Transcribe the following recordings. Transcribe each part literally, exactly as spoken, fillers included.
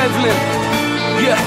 Devlin, yeah.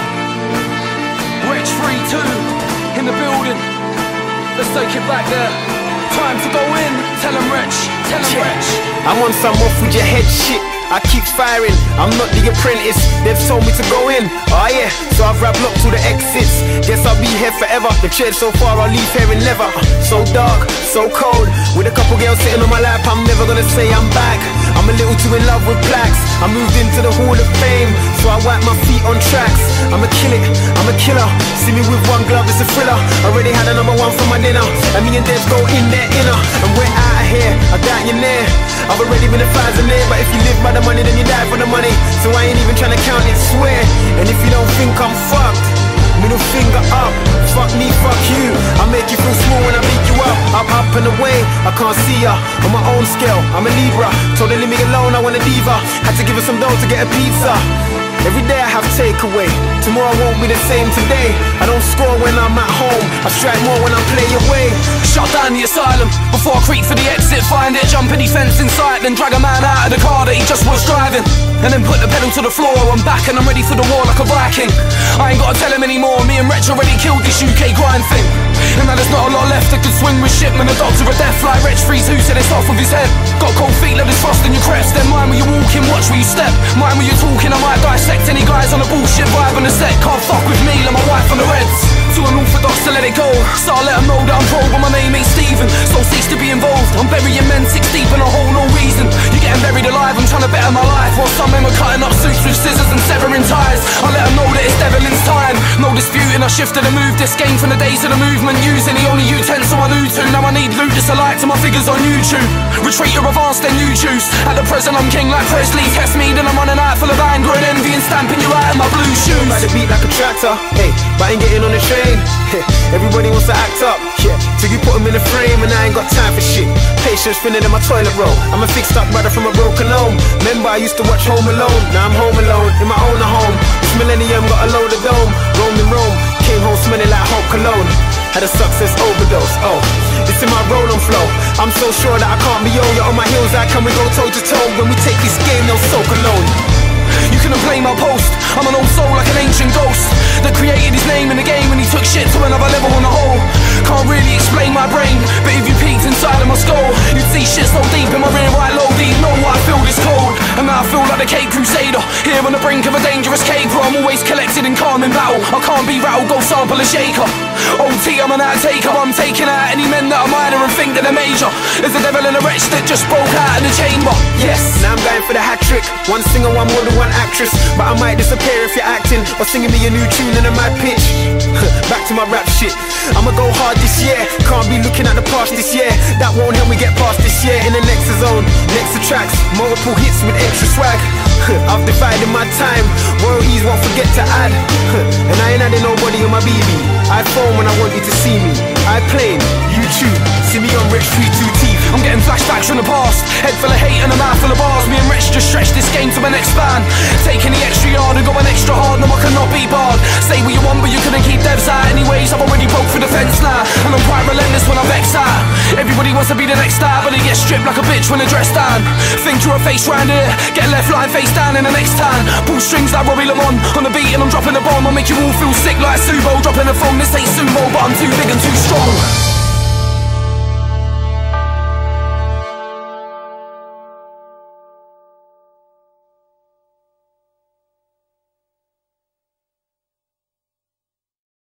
Wretch three two in the building. Let's take it back there. Time to go in. Tell him Wretch, tell him Wretch. I'm on some off with your head shit. I keep firing, I'm not the apprentice. They've told me to go in, oh yeah. So I've wrapped up to the exits. Guess I'll be here forever. The tread so far, I'll leave here and never. So dark, so cold, with a couple girls sitting on my lap. I'm never gonna say I'm back. I'm a little too in love with plaques. I moved into the Hall of Fame, so I wipe my feet on tracks. I'ma kill it, I'm a killer. See me with one glove, it's a thriller. Already had a number one for my dinner, and me and Devs go in there inner. And we're out of here, I doubt you're near. I've already been a thousand there, but if you live by the money, then you die for the money. So I ain't even trying to count it, swear. And if you don't think I'm fucked, middle finger up. Fuck me, fuck you. I make you feel small when I beat you up. Up, up and away, I can't see ya. On my own scale, I'm a Libra. Told her leave me alone, I want a diva. Had to give her some dough to get a pizza. Every day I have takeaway, tomorrow won't be the same today. I don't score when I'm at home, I strike more when I play away. Shut down the asylum, before I creep for the exit. Find it, jump any fence in sight, then drag a man out of the car that he just was driving. And then put the pedal to the floor, I'm back and I'm ready for the war like a Viking. I ain't gotta tell him anymore, me and Wretch already killed this U K grind thing. And now there's not a lot left that could swing with shipment. The doctor of death like Wretch freeze who said it's off of his head. Got cold feet, let this frost in your creps. Then mind where you're walking, watch where you step. Mind where you're talking, I might dissect any guys on a bullshit vibe on the set. Can't fuck with me, like my wife on the Reds. Too unorthodox to let it go, so I let them know that I'm pro, but my name ain't Steven. So cease to be involved, I'm burying men six deep in a hole, no reason. You're getting buried alive, I'm trying to better my life. While some men are cutting up suits with scissors and severing ties. I let them know that it's Devlin's time. No disputing, I shifted and moved this game from the days of the movement. Using the only utensil I knew to. Now I need loot just alike to my figures on YouTube. Retreat or advance, then you choose. At the present I'm king like Presley. Test me, then I'm running out full of anger and envy and stamping you out in my blue shoes. Like the beat like a tractor, hey, but I ain't getting on the train. Everybody wants to act up, yeah, till you put them in a frame, and I ain't got time for shit. Patience spinning in my toilet roll. I'm a fixed up brother from a broken home. Remember I used to watch Home Alone. Now I'm home alone, in my own home. This millennium got a load of dome. Roamed in Rome, came home smelling like hot cologne. Had a success overdose, oh, it's in my roll on flow. I'm so sure that I can't be on. You're on my heels, how can we go toe to toe? When we take this game, they'll soak alone. You couldn't play my post, I'm an old soul like an ancient ghost that created his name in the game when he took shit to another level on the whole. Can't really explain my brain, but if you peeked inside of my skull, you'd see shit so deep in my rear right low deep. Know what I feel this cold, and now I feel like the Cape Crusader, here on the brink of a dangerous caper. I'm always collected and calm in battle, I can't be rattled, go sample a shaker. O T, I'm an outtaker, I'm taking out any men that are minor and think that they're major. There's a devil and a wretch that just broke out of the chamber, yes. Now I'm going for the hat trick, one singer, one model, one actress. But I might disappear if you're acting or singing me a new tune in a mad pitch. Back to my rap shit, I'ma go hard this year. Can't be looking at the past this year. That won't help me get past this year. In the next zone, next to tracks, multiple hits with extra swag. I've divided my time, royalties won't forget to add. And I ain't adding nobody on my B B. I phone when I want you to see me. I play YouTube, see me on Wretch three two T V. I'm getting flashbacks from the past, head full of hate and a mouth full of bars. Me and Wretch just stretch this game to my next span. Taking the extra yard and going extra hard, no I cannot be barred. Say what you want but you couldn't keep Devs out. Anyways, I've already broke through the fence now, and I'm quite relentless when I vex out. Everybody wants to be the next star, but they get stripped like a bitch when they're dressed down. Think you're a face round here, get left lying face down in the next town. Pull strings like Robbie Lamont on the beat and I'm dropping a bomb. I'll make you all feel sick like Subo, dropping a phone. This ain't sumo, but I'm too big and too strong.